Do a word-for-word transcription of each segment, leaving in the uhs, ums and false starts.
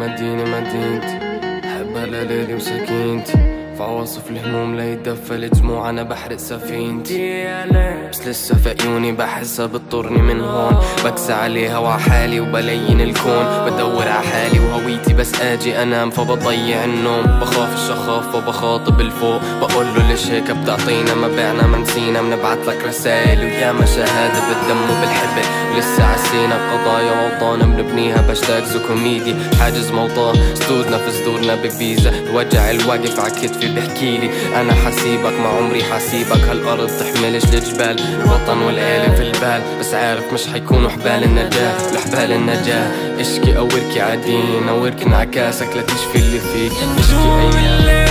مدينة مدينتي، أحبها لليلي وسكينتي، فعواصف الهموم لا يتدفى الدموع أنا بحرق سفينتي، بس لسه في عيوني بحسها بتطرني من هون، بكسى عليها وعحالي وبلين الكون، بدور عحالي وهويتي بس أجي أنام فبضيع النوم، بخاف الشخاف وبخاطب الفوق، بقوله ليش هيك بتعطينا ما بعنا ما نسينا، منبعتلك رسايل وياما شهادة بالدم وبالحب، ولسه عسينا قضايا وأوطان بنبنيها باشتاجز وكوميدي، حاجز موطاه سدودنا في صدورنا بفيزا، الوجع الواقف ع كتفي بحكيلي أنا حسيبك ما عمري حسيبك، هالأرض تحملش الجبال الوطن والآلة في البال، بس عارف مش حيكونوا حبال النجاة لحبال النجاة، اشكي أو اركي عدين أو اركي انعكاسك لا تشفي اللي فيك، اشكي أيام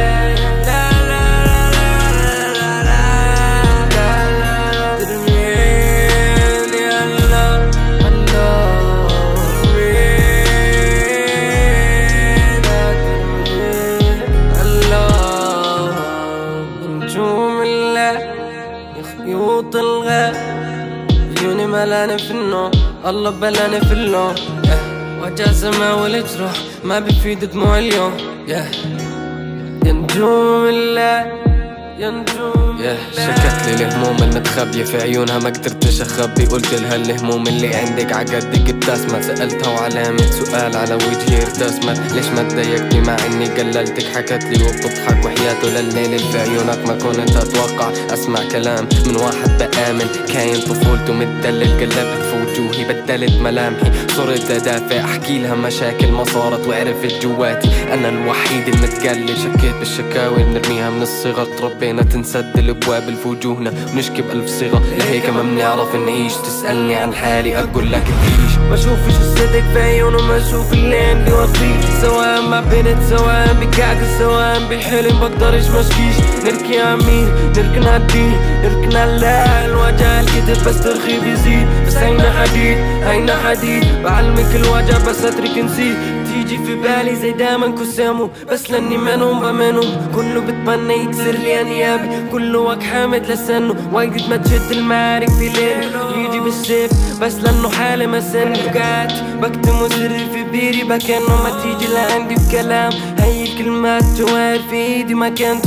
خيوط الغاب عيوني ملاني في النوم، الله بلاني في اللون، وجع سما والجروح ما بيفيد دموع اليوم، يا نجوم الله يا نجوم الله. شكت لي الهموم المتخبية في عيونها ما قدرتش اخبي، قلت لها الهموم اللي عندك عقدك ابتسمت، سألتها وعلامة سؤال على وجهي ارتسمت، ليش ما تضايقتي مع اني قللتك، حكت لي وبتضحك وحياته للليل اللي في عيونك ما كنت اتوقع اسمع كلام من واحد بآمن، كاين طفولته متدلل قلبت في وجوهي بدلت ملامحي، صرت ادافع احكي لها مشاكل ما صارت وعرفت جواتي انا الوحيد المتقلل، شكيت بالشكاوي بنرميها من الصغر، تربينا تنسد الابواب لفوجوهنا ونشكي بألف صيغة، لهيك ما بنعرف نعيش، تسألني عن حالي اقول لك تعيش، ما اشوفش الصدق في عيونه ما اشوف اللي عندي واخفيه، سواء ما بنت سواء بكعكة سواء بحلم بقدرش مشكيش، نركي عميل نركن عالدين نركن على الوجع الكتف بس ترخي بيزيد، بس هينا حديد هينا حديد بعلمك الوجع بس اترك نسيت، تيجي في بالي زي دايما كسامو بس لاني منهم بمنهم، كله بتمنى يكسر لي انيابي كله وك حامد لسانه، وقت ما تشد المعارك في ليل يجي بالسيف بس لانه حالي مسن بقعت بكتم سري في بيري بكانه ما تيجي لعندي بكلام، هاي الكلمات جوار في ايدي ما كانت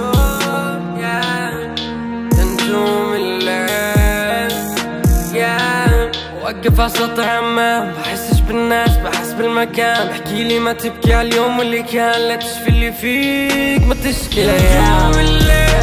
نجوم الليل يا وقف عصا عمام بحسش بالناس بحس بالمكان، بحكيلي ما تبكي عاليوم اللي كان لا تشفي اللي فيك ما تشكي الايام.